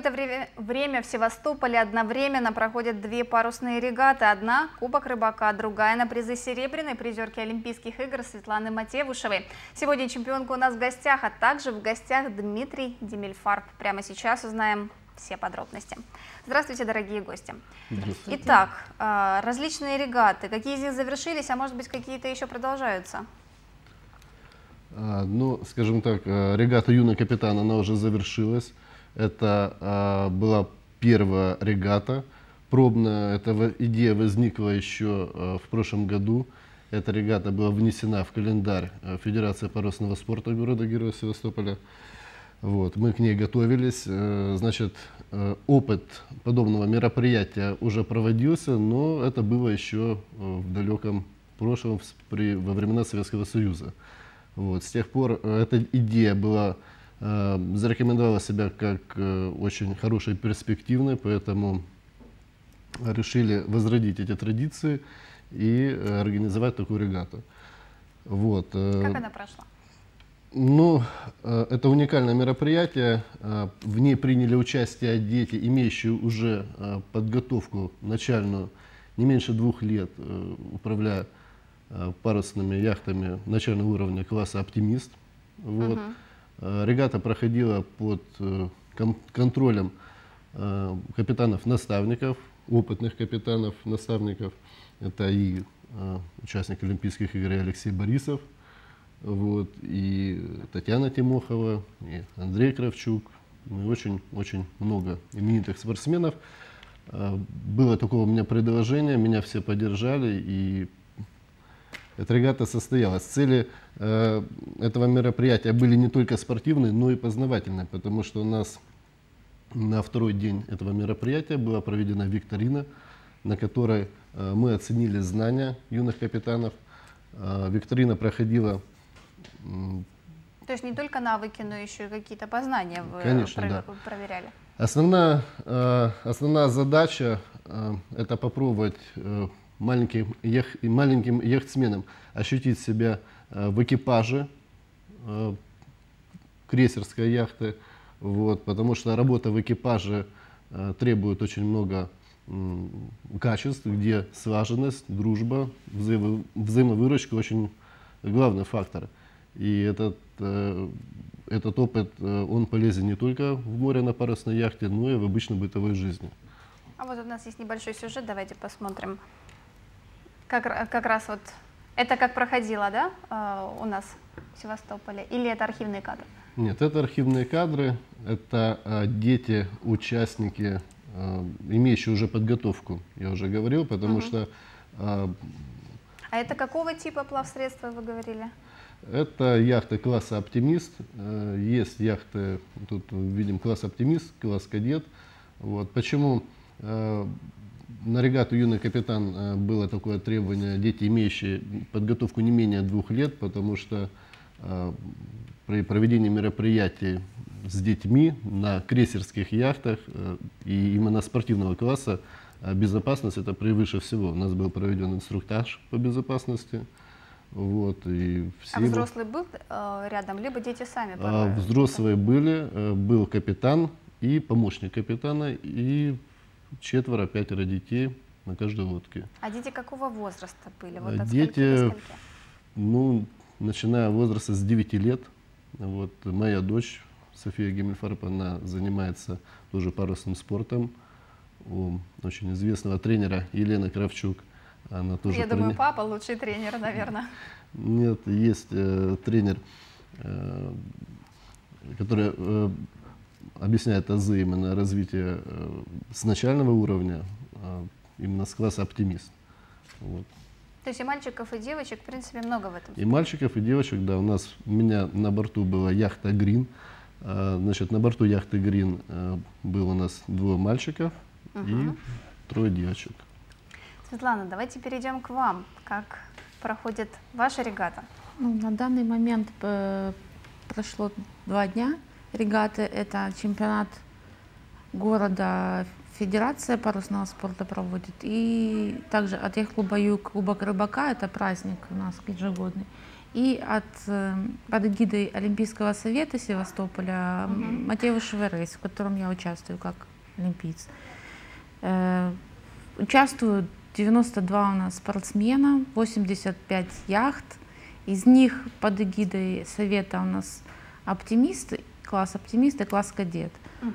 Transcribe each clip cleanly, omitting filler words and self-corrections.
это время в Севастополе одновременно проходят две парусные регаты. Одна – Кубок Рыбака, другая на призы серебряной призерки Олимпийских игр Светланы Матевушевой. Сегодня чемпионка у нас в гостях, а также в гостях Дмитрий Демельфарб. Прямо сейчас узнаем все подробности. Здравствуйте, дорогие гости. Здравствуйте. Итак, различные регаты. Какие из них завершились, а может быть какие-то еще продолжаются? Ну, скажем так, регата «Юный капитан», она уже завершилась. Это была первая регата. Пробная эта идея возникла еще в прошлом году. Эта регата была внесена в календарь Федерации парусного спорта города-героя Севастополя. Вот, мы к ней готовились. Значит, опыт подобного мероприятия уже проводился, но это было еще в далеком прошлом, во времена Советского Союза. Вот, с тех пор эта идея зарекомендовала себя как очень хорошая и перспективная, поэтому решили возродить эти традиции и организовать такую регату. Вот. Как она прошла? Ну, это уникальное мероприятие. В ней приняли участие дети, имеющие уже подготовку начальную не меньше 2 лет, управляя парусными яхтами начального уровня класса «Оптимист». Вот. Регата проходила под контролем капитанов-наставников, опытных капитанов-наставников. Это и участник Олимпийских игр Алексей Борисов, вот, и Татьяна Тимохова, и Андрей Кравчук. Очень много именитых спортсменов. Было такое у меня предложение, меня все поддержали, и эта регата состоялась. Цели этого мероприятия были не только спортивные, но и познавательные, потому что у нас на второй день этого мероприятия была проведена викторина, на которой мы оценили знания юных капитанов. Викторина проходила... То есть не только навыки, но еще и какие-то познания вы проверяли? Основная задача это попробовать маленьким яхтсменам ощутить себя в экипаже крейсерской яхты, вот, потому что работа в экипаже требует очень много качеств, где слаженность, дружба, взаимовыручка очень главный фактор. И этот опыт, он полезен не только в море на парусной яхте, но и в обычной бытовой жизни. А вот у нас есть небольшой сюжет, давайте посмотрим. Как раз вот это как проходило, да, у нас в Севастополе, или это архивные кадры? Нет, это архивные кадры, это дети, участники, имеющие уже подготовку, я уже говорил, потому что... А это какого типа плавсредства вы говорили? Это яхты класса «Оптимист». Есть яхты, тут видим класс «Оптимист», класс «Кадет». Вот. Почему на регату «Юный капитан» было такое требование, дети, имеющие подготовку не менее 2 лет, потому что при проведении мероприятий с детьми на крейсерских яхтах и именно спортивного класса безопасность это превыше всего. У нас был проведен инструктаж по безопасности. Вот, и все а взрослый был рядом, либо дети сами? Взрослые были, был капитан и помощник капитана, и 4-5 детей на каждой лодке. А дети какого возраста были? Вот от дети, ну, начиная возраста с 9 лет. Вот, моя дочь София Демельфарб, она занимается тоже парусным спортом у очень известного тренера Елены Кравчук. Она тоже думаю, папа лучший тренер, наверное. Нет, есть тренер, который объясняет азы именно развития с начального уровня, именно с класса «Оптимист». Вот. То есть и мальчиков, и девочек, в принципе, много в этом? И мальчиков, и девочек, да. У меня на борту была яхта «Грин». Значит, на борту яхты «Грин» было у нас 2 мальчика и 3 девочек. Светлана, давайте перейдем к вам. Как проходит ваша регата? Ну, на данный момент прошло 2 дня регаты. Это чемпионат города, Федерация парусного спорта проводит. И также от яхт-клуба «Юг» Кубок Рыбака, это праздник у нас ежегодный. и под эгидой Олимпийского совета Севастополя Матевушева рейс, в котором я участвую как олимпиец. Участвуют 92 у нас спортсмена, 85 яхт. Из них под эгидой совета у нас оптимист и класс кадет.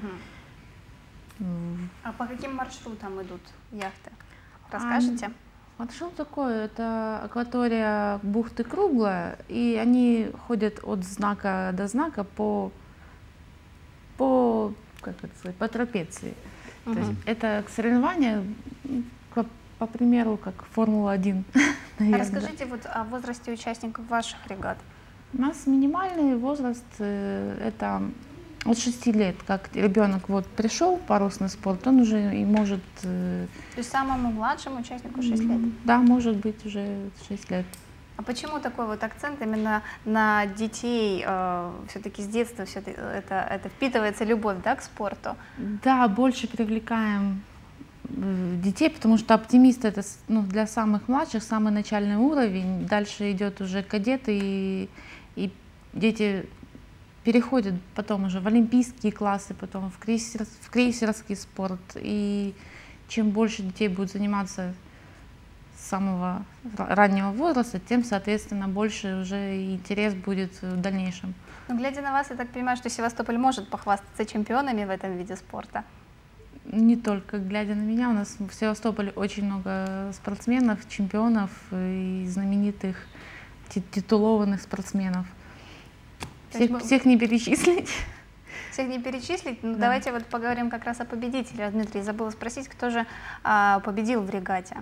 А по каким маршрутам идут яхты? Расскажете? Маршрут такой, это акватория бухты Круглая, и они ходят от знака до знака по трапеции. То есть это соревнования, по примеру, как Формула-1. Расскажите вот о возрасте участников ваших регат. У нас минимальный возраст это от 6 лет, как ребенок вот пришел в парусный спорт, он уже и может... То есть самому младшему участнику 6 лет? Да, может быть уже 6 лет. А почему такой вот акцент именно на детей? Все-таки с детства это впитывается любовь, да, к спорту? Да, больше привлекаем детей, потому что оптимист это для самых младших, самый начальный уровень. Дальше идет уже кадеты, и дети переходят потом уже в олимпийские классы, потом в крейсерский спорт. И чем больше детей будет заниматься с самого раннего возраста, тем, соответственно, больше уже интерес будет в дальнейшем. Но глядя на вас, я так понимаю, что Севастополь может похвастаться чемпионами в этом виде спорта. Не только глядя на меня, у нас в Севастополе очень много спортсменов, чемпионов и знаменитых титулованных спортсменов. Всех не перечислить. Всех не перечислить? Ну, да. Давайте вот поговорим как раз о победителе. Дмитрий, забыла спросить, кто же победил в регате?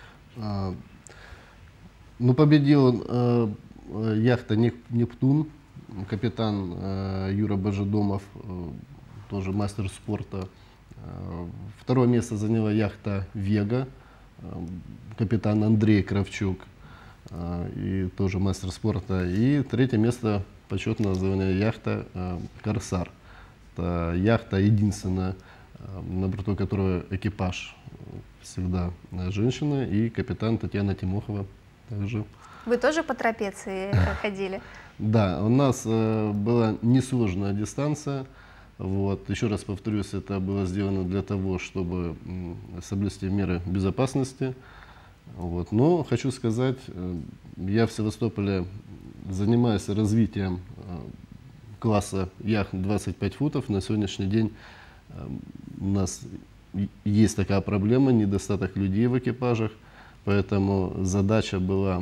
Ну, победил яхта «Нептун», капитан Юра Божедомов, тоже мастер спорта. Второе место заняла яхта «Вега», капитан Андрей Кравчук, и тоже мастер спорта. И третье место почетно заняла яхта «Корсар». Это яхта единственная, на борту которой экипаж всегда женщина, и капитан Татьяна Тимохова также. Вы тоже по трапеции ходили? Да, у нас была несложная дистанция. Вот. Еще раз повторюсь, это было сделано для того, чтобы соблюсти меры безопасности. Вот. Но хочу сказать, я в Севастополе занимаюсь развитием класса яхт 25 футов. На сегодняшний день у нас есть такая проблема, недостаток людей в экипажах, поэтому задача была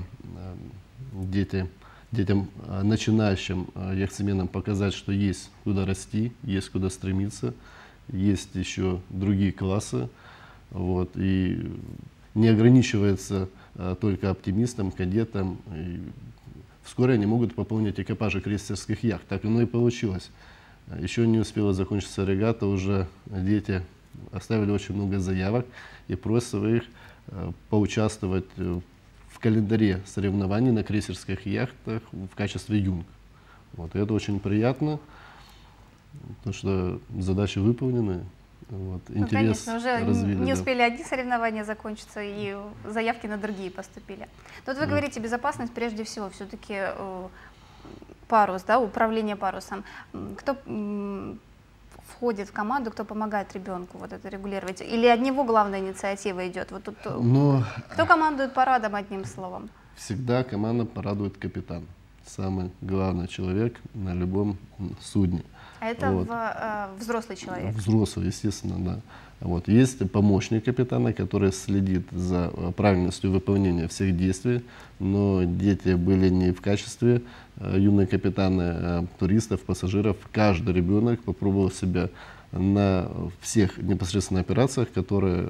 детям, начинающим яхтсменам, показать, что есть куда расти, есть куда стремиться, есть еще другие классы, вот, и не ограничивается только оптимистом, кадетом. И вскоре они могут пополнить экипажи крейсерских яхт. Так оно и получилось. Еще не успела закончиться регата, уже дети оставили очень много заявок и просят их поучаствовать в календаре соревнований на крейсерских яхтах в качестве юнг. Вот, и это очень приятно, потому что задачи выполнены. Вот, интерес конечно, уже развили, не успели одни соревнования закончиться, и заявки на другие поступили. Но вот вы говорите, безопасность прежде всего, все-таки парус, да, управление парусом. Кто входит в команду, кто помогает ребенку вот это регулировать? Или от него главная инициатива идет? Вот тут, кто командует парадом, одним словом? Всегда команда порадует капитан. Самый главный человек на любом судне. А это вот. Взрослый человек? Взрослый, естественно, да. Вот. Есть помощник капитана, который следит за правильностью выполнения всех действий, но дети были не в качестве юные капитаны, а туристов, пассажиров. Каждый ребенок попробовал себя на всех непосредственно операциях, которые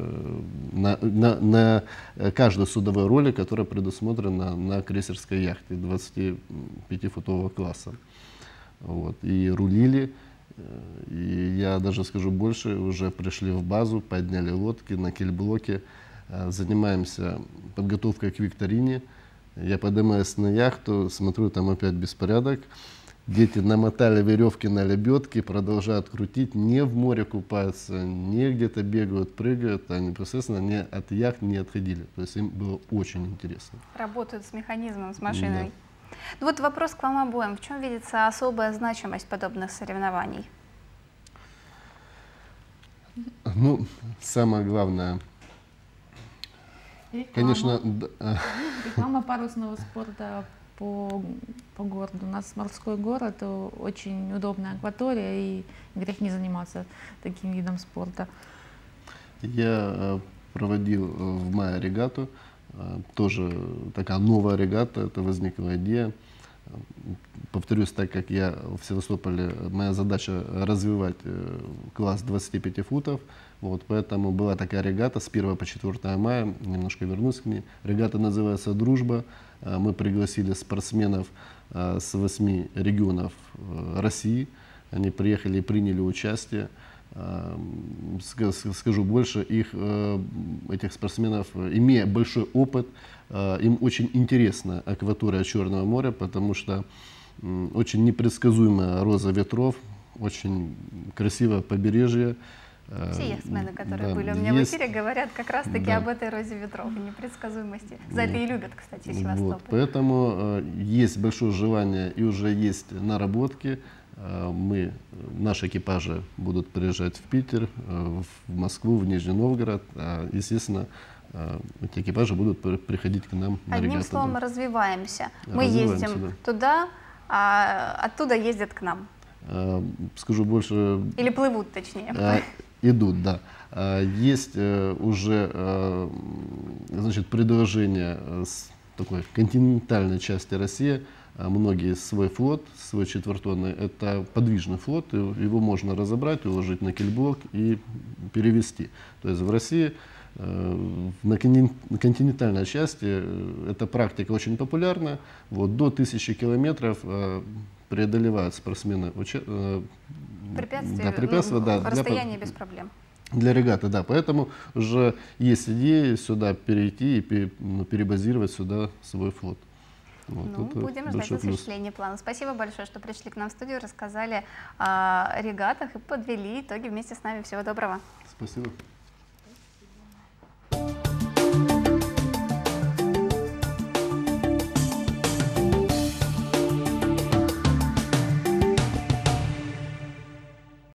на каждой судовой роли, которая предусмотрена на крейсерской яхте 25-футового класса. Вот. И рулили, и я даже скажу больше, уже пришли в базу, подняли лодки на кильблоке, занимаемся подготовкой к викторине. Я поднимаюсь на яхту, смотрю, там опять беспорядок. Дети намотали веревки на лебедки, продолжают крутить, не в море купаются, не где-то бегают, прыгают, а непосредственно не от яхт не отходили. То есть им было очень интересно. Работают с механизмом, с машиной. Ну вот вопрос к вам обоим. В чем видится особая значимость подобных соревнований? Ну, самое главное, конечно, Реклама парусного спорта по городу. У нас морской город, очень удобная акватория, и грех не заниматься таким видом спорта. я проводил в мае регату, тоже такая новая регата, это возникла идея. Повторюсь, так как я в Севастополе, моя задача развивать класс 25 футов, вот, поэтому была такая регата с 1 по 4 мая, немножко вернусь к ней. Регата называется «Дружба». Мы пригласили спортсменов с 8 регионов России, они приехали и приняли участие. Скажу больше, этих спортсменов, имея большой опыт, им очень интересна акватория Черного моря, потому что очень непредсказуемая роза ветров, очень красивое побережье. Все яхтсмены, которые Да, были у меня в эфире, говорят как раз-таки об этой розе ветров и непредсказуемости. За это и любят, кстати, Севастополь. Вот, поэтому есть большое желание и уже есть наработки. Наши экипажи будут приезжать в Питер, в Москву, в Нижний Новгород. Естественно, эти экипажи будут приходить к нам на регату. Одним словом, да. развиваемся. Мы Развиваемся, ездим да. туда, а оттуда ездят к нам. Скажу больше. Или плывут, точнее. Идут, да. Есть уже, значит, предложение с такой континентальной части России. Многие свой флот, свой четвертонный, это подвижный флот, его можно разобрать, уложить на кильблок и перевести. То есть в России, на континентальной части, эта практика очень популярна. Вот, до 1000 километров преодолевают спортсмены препятствия, да, расстояние без проблем. Для регаты, да. Поэтому уже есть идея сюда перейти и перебазировать сюда свой флот. Вот, будем ждать осуществления плана. Спасибо большое, что пришли к нам в студию, рассказали о регатах и подвели итоги вместе с нами. Всего доброго. Спасибо.